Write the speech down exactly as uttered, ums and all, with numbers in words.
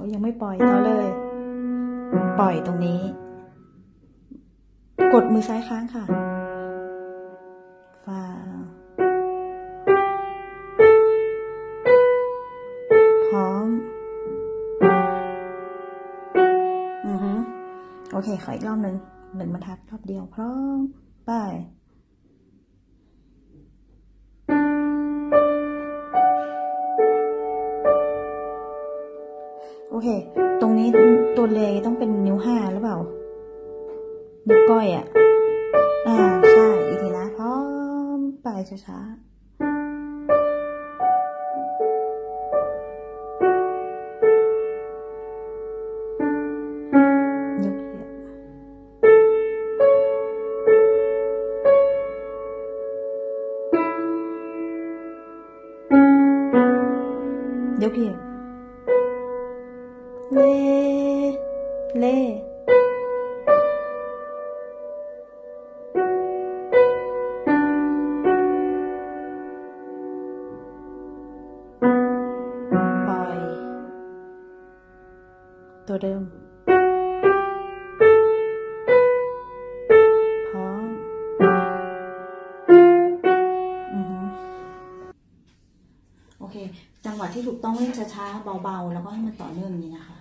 ยังไม่ปล่อยต่อเลย ปล่อยตรงนี้ กดมือซ้ายค้างค่ะฟาวพร้อมอือฮึโอเคขออีกรอบหนึ่งหนึ่งบรรทัดรอบเดียวพร้อมไปโอเคตรงนี้ตัวเลต้องเป็นนิ้วห้าหรือเปล่านิ้วก้อยอ่ะอ่าใช่อีกทีนะพร้อมไปช้าๆนิ้วเหยียบนิ้วเหยียบเลเลปล่อยตัวเดิมพร้อมอือฮึโอเคจังหวะที่ถูกต้องเล่นช้าๆเบาๆแล้วก็ให้มันต่อเนื่องอย่างนี้นะคะ